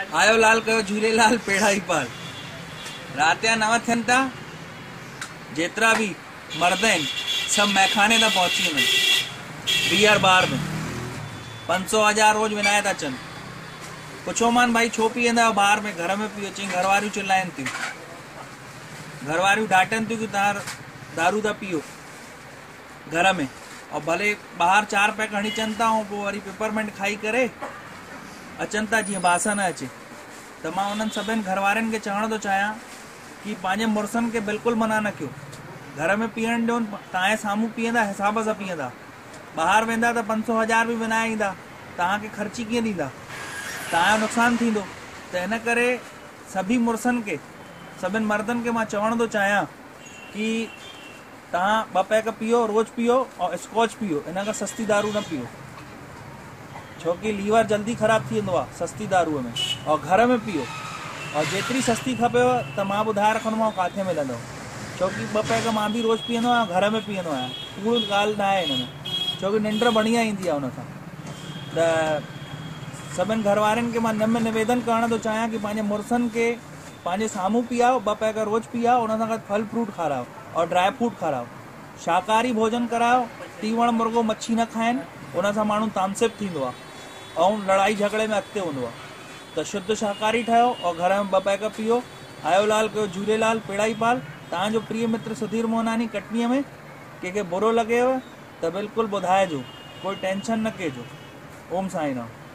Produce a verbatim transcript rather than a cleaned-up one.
आयो लाल कयो झूलेलाल पेड़ा ही पाल। रात जा नव थियनि था, जेतिरा भी मर्द आहिनि सभु मैखाने था पहुची वञनि। बियर बार में पंज सौ हज़ार रोज विनाए था अचनि। पुछो मान भाई छो पीअंदा आहियो बार में, घर में पियो। चई घर वारियूं चिल्लाइनि थियूं, घर वारियूं डांटनि थियूं कि तव्हां दारू था पियो घर में, और भले ॿाहिरि चार पैक हणी अचनि था ऐं पोइ वरी पेपरमेंट खाई करे अचनि था जीअं बास न अचे। त मां उन्हनि सभिनि घर वारनि खे चवणु थो चाहियां कि पंहिंजे मुड़ुसनि खे बिल्कुलु मना न कयो। घर में पीअण ॾियो, तव्हांजे साम्हूं पीअंदा, हिसाब सां पीअंदा। ॿाहिरि वेंदा त पंज सौ हज़ार बि विनाए ईंदा, तव्हांखे ख़र्ची कीअं ॾींदा, तव्हांजो नुक़सानु थींदो। त हिन करे सभी मुड़ुसनि खे, सभिनि मर्दनि खे मां चवणु थो चाहियां कि तव्हां ॿ पैक पीओ, रोज़ पीओ और स्कॉच पीओ, इन खां सस्ती दारू न पीओ, छोकी लीवर जल्दी ख़राब थी वेंदो आहे सस्ती दारूअ में। और घर में पीओ, और जेतिरी सस्ती खपेव त मां ॿुधाए रखंदोमांव किथे मिलंदव, छोकी ॿ पैक मां बि रोज़ पीअंदो आहियां, घर में पीअंदो आहियां। कूड़ ॻाल्हि न आहे हिन में, छोकी निंड बढ़िया ईंदी आहे उन सां। त सभिनि घर वारनि खे मां निम निवेदन करणु थो चाहियां कि पंहिंजे मुड़ुसनि खे पंहिंजे साम्हूं पीआओ, ॿ पैक रोज़ पीआओ, उन सां गॾु फल फ्रूट खारायो और ड्राई फ्रूट खारायो। शाकाहारी भोजन करायो, तीवण मुर्गो मच्छी न खाइनि, उन सां माण्हू तामसिक थींदो आहे ऐं लड़ाई झगड़े में अॻिते हूंदो आहे। त शुद्ध शाकाहारी ठहियो और घर में ॿ पैक पीओ। आयो लाल कयो झूलेलाल पेड़ा ही पाल। तव्हांजो प्रिय मित्र सुधीर मोहनानी कटनीअ में। कंहिंखे बुरो लॻेव त बिल्कुलु ॿुधाइजो, कोई टेंशन न कजो। ओम साईं राम।